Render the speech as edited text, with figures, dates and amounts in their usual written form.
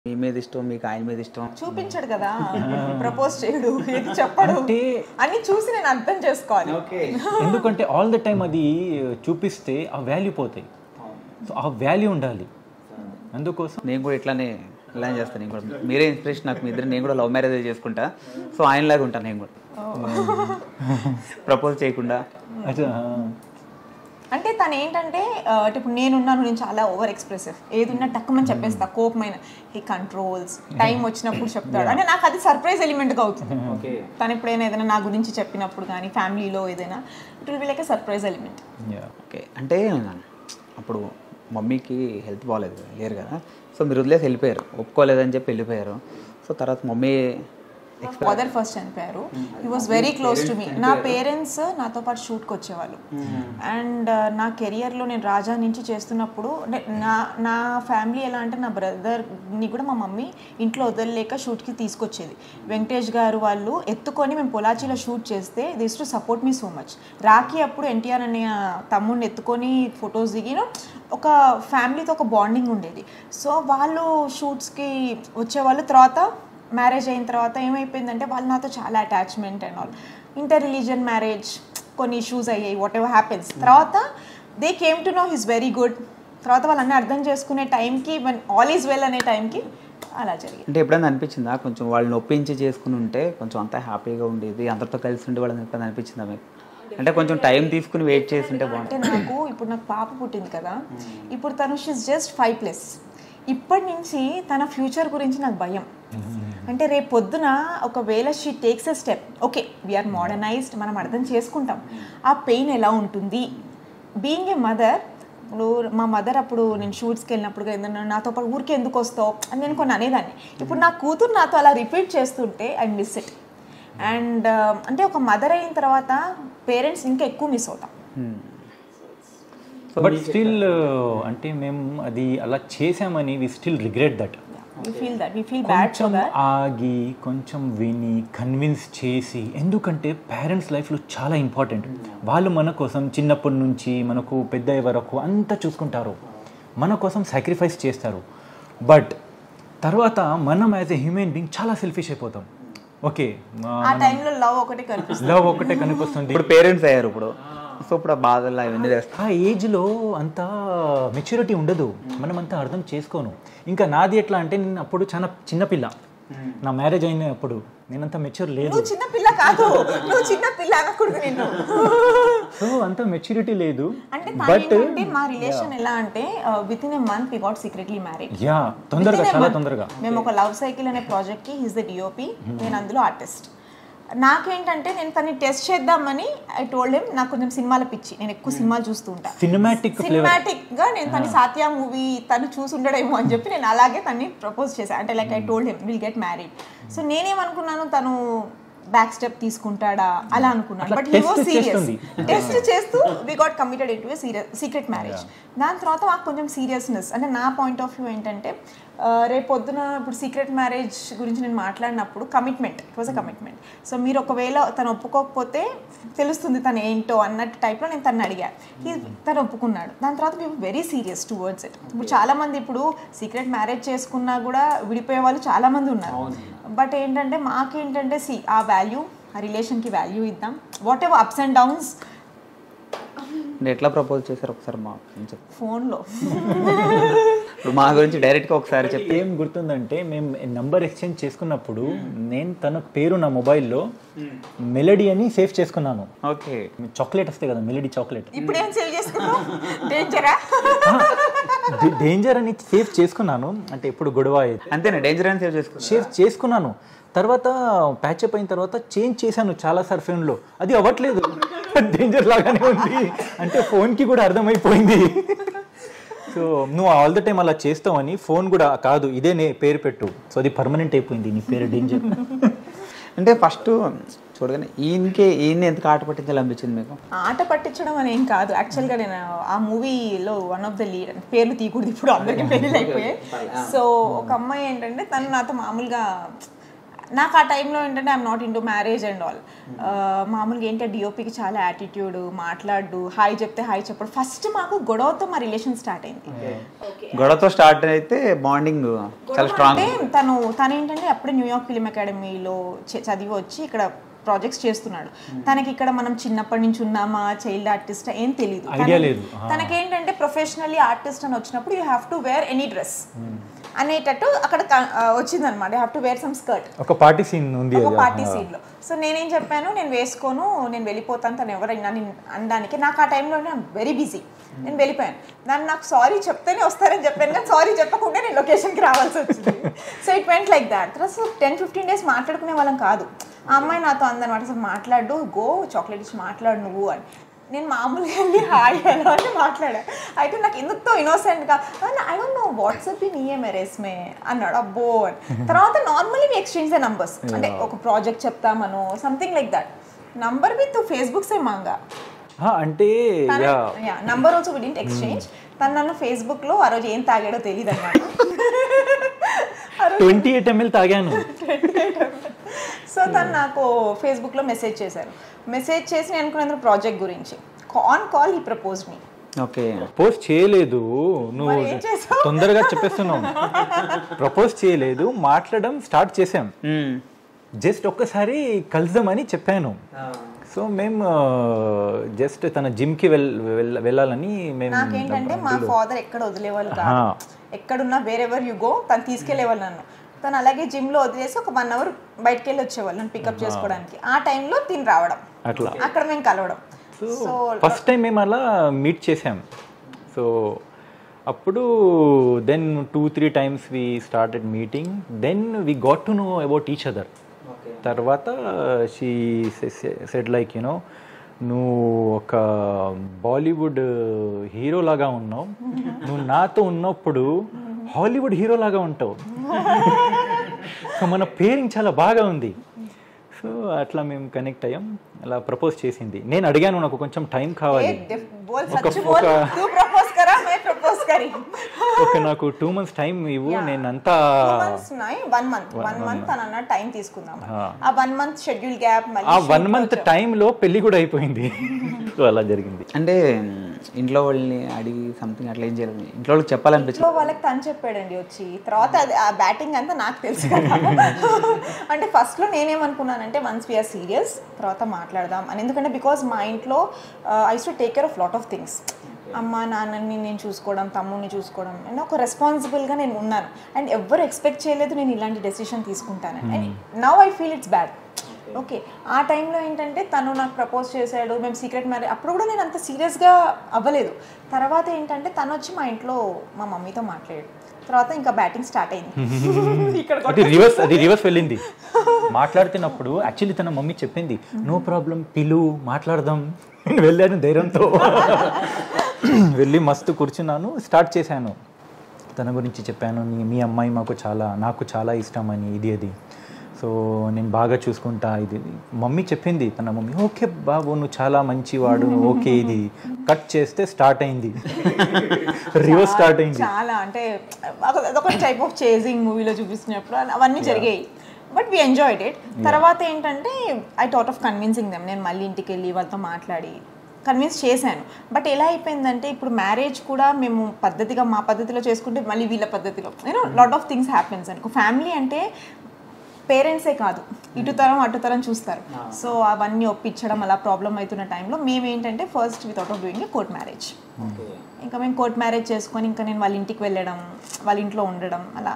మీ మీద ఇష్టం, మీకు ఆయన మీద ఇష్టం చూపించాడు కదా, ప్రపోజ్ చేయడు, ఏది చెప్పడు అని చూసి నేను అర్థం చేసుకోవాలి. ఎందుకంటే ఆల్ ద టైమ్ అది చూపిస్తే ఆ వాల్యూ పోతాయి. సో ఆ వాల్యూ ఉండాలి. అందుకోసం నేను కూడా ఇట్లానే ఇలా చేస్తాను. నేను కూడా మీరే ఇన్స్పిరేషన్ నాకు. మీ ఇద్దరు నేను కూడా లవ్ మ్యారేజ్ చేసుకుంటా. సో ఆయనలాగా ఉంటాను నేను కూడా, ప్రపోజ్ చేయకుండా. అంటే తను ఏంటంటే ఇప్పుడు నేనున్నాను, నేను చాలా ఓవర్ ఎక్స్ప్రెసివ్, ఏది ఉన్నా టక్కుమని చెప్పేస్తా, కోపమైన హీ కంట్రోల్స్, టైం వచ్చినప్పుడు చెప్తాడు. అంటే నాకు అది సర్ప్రైజ్ ఎలిమెంట్గా అవుతుంది. తను ఎప్పుడైనా ఏదైనా నా గురించి చెప్పినప్పుడు కానీ ఫ్యామిలీలో ఏదైనా it will be like a surprise element. Okay, అంటే అప్పుడు మమ్మీకి హెల్త్ బాగాలేదు, లేరు కదా. సో మీరు వదిలేసి వెళ్ళిపోయారు, ఒప్పుకోలేదని చెప్పి వెళ్ళిపోయారు. సో తర్వాత మమ్మీ ఫాదర్ ఫస్ట్ చనిపోయారు. He was very close to me. నా పేరెంట్స్ నాతో పాటు షూట్కి వచ్చేవాళ్ళు. అండ్ నా కెరియర్లో నేను రాజా నుంచి చేస్తున్నప్పుడు నా ఫ్యామిలీ ఎలా అంటే, నా బ్రదర్ని కూడా మా మమ్మీ ఇంట్లో వదలలేక షూట్కి తీసుకొచ్చేది. వెంకటేష్ గారు వాళ్ళు ఎత్తుకొని మేము పొలాచీలో షూట్ చేస్తే they use to support me so much. Rakhi అప్పుడు ఎన్టీఆర్ అనే తమ్ముడిని ఎత్తుకొని ఫొటోస్ దిగిన ఒక ఫ్యామిలీతో ఒక బాండింగ్ ఉండేది. సో వాళ్ళు షూట్స్కి వచ్చేవాళ్ళు. తర్వాత మ్యారేజ్ అయిన తర్వాత ఏమైపోయిందంటే వాళ్ళు నాతో చాలా attachment and all. Inter religion marriage, కొన్ని ఇష్యూస్ అయ్యాయి, వాట్ ఎవర్ హ్యాపెన్స్. తర్వాత they came to know his very good. తర్వాత వాళ్ళన్నీ అర్థం చేసుకునే టైంకి, వన్ ఆల్ ఈజ్ వెల్ అనే టైంకి అలా జరిగింది. అంటే ఎప్పుడైనా అనిపించిందా కొంచెం వాళ్ళని ఒప్పించి చేసుకుని ఉంటే కొంచెం అంతా హ్యాపీగా ఉండేది, అందరితో కలిసి ఉండే వాళ్ళని ఎప్పుడైనా అనిపించిందా మీకు? అంటే కొంచెం టైం తీసుకుని వెయిట్ చేసి ఉంటే బాగుంటుంది. నాకు పాప పుట్టింది కదా, ఇప్పుడు తను షీస్ జస్ట్ 5+. ఇప్పటి నుంచి తన ఫ్యూచర్ గురించి నాకు భయం. అంటే రేపు పొద్దున ఒకవేళ she takes a step, okay we are modernised, మనం అర్థం చేసుకుంటాం ఆ పెయిన్ ఎలా ఉంటుంది. బీయింగ్ ఏ మదర్, ఇప్పుడు మా మదర్ అప్పుడు నేను షూట్స్కి వెళ్ళినప్పుడు ఏదన్నా నాతో పాటు ఊరికి ఎందుకు వస్తావు అని నేను కొన్ని అనేదాన్ని. ఇప్పుడు నా కూతురు నాతో అలా రిపీట్ చేస్తుంటే ఐ మిస్ ఇట్. అండ్ అంటే ఒక మదర్ అయిన తర్వాత పేరెంట్స్ ఇంకా ఎక్కువ మిస్ అవుతాం. బట్ స్టిల్ అంటే మేము అది అలా చేసామని వి స్టిల్ రిగ్రెట్ దట్. కొంచెం ఆగి, కొంచెం విని, కన్విన్స్ చేసి, ఎందుకంటే పేరెంట్స్ లైఫ్లో చాలా ఇంపార్టెంట్. వాళ్ళు మన కోసం చిన్నప్పటి నుంచి మనకు పెద్ద అయ్యే వరకు అంతా చూసుకుంటారు, మన కోసం సాక్రిఫైస్ చేస్తారు. బట్ తర్వాత మనం యాజ్ ఎ హ్యూమన్ బీయింగ్ చాలా సెల్ఫిష్ అయిపోతాం. ఓకే, లవ్ ఒకటే కనిపిస్తుంది. ఇప్పుడు పేరెంట్స్ అయ్యారు, ఇప్పుడు సో ఇప్పుడు బాధలు అవన్నీ ఆ ఏజ్లో అంత మెచ్యూరిటీ ఉండదు, మనం అంతా అర్థం చేసుకోను. ఇంకా నాది ఎట్లా అంటే, నేను అప్పుడు చాలా చిన్నపిల్ల, నా మ్యారేజ్ అయినప్పుడు నేనంత మెచ్యూర్ లేదు. చిన్నపిల్ల కాదు, నువ్వు చిన్నపిల్ల అనకూడదు నేను. సో అంత మెచ్యూరిటీ లేదు. బట్ మా రిలేషన్ ఎలా అంటే with in a month we got secretly married. Yeah, తొందరగా, చాలా తొందరగా. మేము ఒక లవ్ సైకిల్ అనే ప్రాజెక్ట్ కి హిస్ ద డిఓపి, నేను అందులో ఆర్టిస్ట్. నాకేంటంటే నేను తనని టెస్ట్ చేద్దామని ఐ టోల్డ్ హిమ్, నాకు కొంచెం సినిమాల పిచ్చి, నేను ఎక్కువ సినిమాలు చూస్తూ ఉంటాను. సినిమాటిక్ గా నేను తన సాత్యా మూవీ తను చూసి ఉండడేమో అని చెప్పి నేను అలాగే తన్ని ప్రపోజ్ చేశాను. అంటే like I told him will get married. So నేనేమనుకున్నాను, తను బ్యాక్ స్టెప్ తీసుకుంటాడా అలా అనుకున్నాను. But he was serious. Test చేస్తూ we got committed into a secret marriage. దాని తర్వాత మాకు కొంచెం సీరియస్నెస్, అంటే నా పాయింట్ ఆఫ్ వ్యూ ఏంటంటే, రేపు పొద్దున ఇప్పుడు సీక్రెట్ మ్యారేజ్ గురించి నేను మాట్లాడినప్పుడు commitment, it was a commitment. So మీరు ఒకవేళ తను ఒప్పుకోకపోతే తెలుస్తుంది తను ఏంటో అన్నట్టు టైప్లో నేను తను అడిగాను. తను ఒప్పుకున్నాడు. దాని తర్వాత మేము వెరీ సీరియస్ టువర్డ్స్ ఇట్. ఇప్పుడు చాలామంది ఇప్పుడు సీక్రెట్ మ్యారేజ్ చేసుకున్నా కూడా విడిపోయే వాళ్ళు చాలామంది ఉన్నారు. బట్ ఏంటంటే మాకేంటంటే ఆ వాల్యూ, ఆ రిలేషన్కి వాల్యూ ఇద్దాం. Whatever ups and downs. ఎట్లా ప్రపోజ్ చేశారు ఒకసారి మా ఫోన్లో? మా గురించి డైరెక్ట్గా ఒకసారి చెప్పి. ఏం గుర్తుందంటే, మేము నంబర్ ఎక్స్చేంజ్ చేసుకున్నప్పుడు నేను తన పేరు నా మొబైల్లో మెలడీ అని సేవ్ చేసుకున్నాను. ఓకే, చాక్లెట్ వస్తాయి కదా, మెలడీ చాక్లెట్. ఇప్పుడు ఏం సేవ్ చేసుకున్నావు? డేంజర్ అని సేవ్ చేసుకున్నాను. అంటే ఎప్పుడు గొడవ అంతేనా? డేంజర్ అని సేవ్ చేసుకున్నాను. తర్వాత ప్యాచప్ అయిన తర్వాత చేంజ్ చేశాను చాలాసార్లు ఫోన్లో, అది అవ్వట్లేదు, డేంజర్ లాగానే ఉంది. అంటే ఫోన్కి కూడా అర్థమైపోయింది. సో నువ్వు ఆల్ ద టైమ్ అలా చేస్తావని ఫోన్ కూడా కాదు, ఇదే నే పేరు పెట్టు. సో అది పర్మనెంట్ అయిపోయింది, నీ పేరు డేంజర్. అంటే ఫస్ట్ చూడగానే ఈయన్ని ఎందుకు ఆట పట్టించాలనిపించింది మీకు? ఆట పట్టించడం అని ఏం కాదు. యాక్చువల్గా నేను ఆ మూవీలో వన్ ఆఫ్ ద లీడ్, పేర్లు తీయకూడదు ఇప్పుడు అందరికీ పెళ్ళి అయిపోయాయి. సో ఒక అమ్మాయి ఏంటంటే తను నాతో మామూలుగా నాకు ఆ టైంలో ఏంటంటే I'm not into marriage and all. మామూలుగా ఏంటంటే డిఓపికి చాలా యాటిట్యూడ్, మాట్లాడు, హాయ్ చెప్తే హాయ్ చెప్పడు. ఫస్ట్ మాకు గొడవతో మా రిలేషన్ స్టార్ట్ అయింది. గొడవతో స్టార్ట్ అయితే బాండింగ్ చాలా స్ట్రాంగ్. అంటే తను ఏంటంటే అప్పుడే న్యూయార్క్ ఫిల్మ్ అకాడమీలో చదివి వచ్చి ఇక్కడ ప్రాజెక్ట్స్ చేస్తున్నాడు. తనకి ఇక్కడ మనం చిన్నప్పటి నుంచి ఉన్నామా, చైల్డ్ ఆర్టిస్ట్ ఏం తెలియదు. తనకేంటంటే ప్రొఫెషనల్లీ ఆర్టిస్ట్ అని వచ్చినప్పుడు you have to wear any dress అనేటట్టు అక్కడ వచ్చిందనమాట. You have to wear some skirt. ఒక పార్టీ సీన్ ఉంది, ఒక పార్టీ సీన్లో. సో నేనేం చెప్పాను, నేను వేసుకోను, నేను వెళ్ళిపోతాను, తను ఎవరైనా అనడానికి. నాకు ఆ టైంలో వెరీ బిజీ, నేను వెళ్ళిపోయాను. దాన్ని నాకు సారీ చెప్తేనే వస్తారని చెప్పాను, కానీ సారీ చెప్పకుండా నేను లొకేషన్కి రావాల్సి వచ్చింది. So it went like that. తర్వాత 10-15 days మాట్లాడుకునే వాళ్ళం కాదు. ఆ అమ్మాయి నాతో అందనమాట, అసలు మాట్లాడు, గో చాక్లెట్ ఇచ్చి మాట్లాడు నువ్వు అని. నేను మామూలుగా వెళ్ళి హాయ్ హలో అని మాట్లాడా. అయితే నాకు ఎందుకో ఇన్నోసెంట్గా ఐ డోంట్ నో వాట్సాప్ నీ మెరేస్ మే అన్నాడు. అబ్బో అని. తర్వాత normally we exchange the numbers, అంటే ఒక ప్రాజెక్ట్ చెప్తామనో something like that. Number with Facebook సే మాంగా అంటే number also we didn't exchange. తను నన్ను ఫేస్బుక్లో ఆ రోజు ఏం తాగాడో తెలియదు అనమాట. 28 ml తాగాను. సో తను నాకు ఫేస్బుక్లో మెసేజ్ చేశారు. మెసేజ్ చేసి నేను అనుకున్నాను ప్రాజెక్ట్ గురించి. On call he proposed me. Okay, propose చేయలేదు, నువ్వు తొందరగా చెప్పేస్తున్నావు. ప్రపోజ్ చేయలేదు, మాట్లాడడం స్టార్ట్ చేసాం. జస్ట్ ఒక్కసారి కలుద్దామని చెప్పాను. సో మేము జస్ట్ తన జిమ్కి వెళ్ళాలని మేము. నాకేంటంటే మా ఫాదర్ ఎక్కడ వదిలేవాళ్ళు కాదు, ఎక్కడున్నా వేరెవర్ యు గో తను తీసుకెళ్లేవాళ్ళు నన్ను. తను అలాగే జిమ్లో వదిలేసి ఒక 1 hour బయటకు వెళ్ళి వచ్చేవాళ్ళు నన్ను పికప్ చేసుకోవడానికి. ఆ టైంలో తిని రావడం, అట్లా అక్కడ మేము కలవడం. సో ఫస్ట్ టైం మేము అలా మీట్ చేసాం. సో అప్పుడు then 2-3 times we started meeting. Then we got to know about each other. తర్వాత షీ సెడ్ లైక్ యునో, నువ్వు ఒక బాలీవుడ్ హీరో లాగా ఉన్నావు, నువ్వు నాతో ఉన్నప్పుడు హాలీవుడ్ హీరో లాగా ఉంటావు. సో మన పేరింగ్ చాలా బాగా ఉంది. సో అట్లా మేము కనెక్ట్ అయ్యాం. అలా ప్రపోజ్ చేసింది. నేను అడిగాను, నాకు కొంచెం టైం కావాలి, ఒక నాకు 2 months టైం ఇవ్వు, నేను అంతా 1 month అన్న టైం తీసుకుందాం. ఆ 1 month షెడ్యూల్ గ్యాప్, ఆ 1 month టైంలో పెళ్లి కూడా అయిపోయింది. సో అలా జరిగింది. అంటే ఇంట్లో వాళ్ళని అడిగి సంథింగ్ అట్లా ఏం చేయాలి, ఇంట్లో వాళ్ళకి చెప్పాలనిపించింది. వాళ్ళకి తను చెప్పాడండి వచ్చి. తర్వాత ఆ బ్యాటింగ్ అంతా నాకు తెలుసు కదా. అంటే ఫస్ట్లో నేనేమనుకున్నానంటే వన్స్ వీఆర్ సీరియస్ తర్వాత మాట్లాడదాం అని. ఎందుకంటే బికాజ్ మా ఇంట్లో I use to take care of lot of things. అమ్మ నాన్నని నేను చూసుకోవడం, తమ్ముడిని చూసుకోవడం, అండ్ ఒక రెస్పాన్సిబుల్గా నేను ఉన్నాను. అండ్ ఎవ్వరు ఎక్స్పెక్ట్ చేయలేదు నేను ఇలాంటి డెసిషన్ తీసుకుంటానని. And now I feel it's bad. Okay, ఆ టైంలో ఏంటంటే తను నాకు ప్రపోజ్ చేశాడు, మేము సీక్రెట్ మ్యారేజ్. అప్పుడు కూడా నేను అంత సీరియస్గా అవ్వలేదు. తర్వాత ఏంటంటే తను వచ్చి మా ఇంట్లో మా మమ్మీతో మాట్లాడాడు. తర్వాత ఇంకా బ్యాటింగ్ స్టార్ట్ అయింది. అది రివర్స్ వెళ్ళింది. మాట్లాడుతున్నప్పుడు యాక్చువల్లీ తన మమ్మీ చెప్పింది, నో ప్రాబ్లం పిలు మాట్లాడదాం. నేను వెళ్ళాను ధైర్యంతో, వెళ్ళి మస్తు కూర్చున్నాను, స్టార్ట్ చేశాను. తన గురించి చెప్పాను, మీ అమ్మాయి నాకు చాలా ఇష్టం అని, ఇది అది. సో నేను బాగా చూసుకుంటా, ఇది మమ్మీ చెప్పింది. తన మమ్మీ ఓకే బాబు నువ్వు చాలా మంచివాడు, ఓకే. ఇది కట్ చేస్తే స్టార్ట్ అయింది, రివర్స్ స్టార్ట్ అయింది. చాలా అంటే అదొక టైప్ ఆఫ్ చేజింగ్ మూవీలో చూపిస్తున్నప్పుడు అవన్నీ జరిగాయి. But we enjoyed it. తర్వాత ఏంటంటే I thought of convincing them. నేను మళ్ళీ ఇంటికి వెళ్ళి వాళ్ళతో మాట్లాడి కన్విన్స్ చేశాను. బట్ ఎలా అయిపోయిందంటే ఇప్పుడు మ్యారేజ్ కూడా మేము పద్ధతిగా మా పద్ధతిలో చేసుకుంటే మళ్ళీ వీళ్ళ పద్ధతిలో లాట్ ఆఫ్ థింగ్స్ హ్యాపెన్స్ అనుకో. ఫ్యామిలీ అంటే పేరెంట్సే కాదు, ఇటు తరం అటు తరం చూస్తారు. సో అవన్నీ ఒప్పించడం అలా ప్రాబ్లం అవుతున్న టైంలో మేము ఏంటంటే first we thought of doing a court marriage. ఇంకా మేము కోర్ట్ మ్యారేజ్ చేసుకొని ఇంకా నేను వాళ్ళ ఇంటికి వెళ్ళడం, వాళ్ళ ఇంట్లో ఉండడం, అలా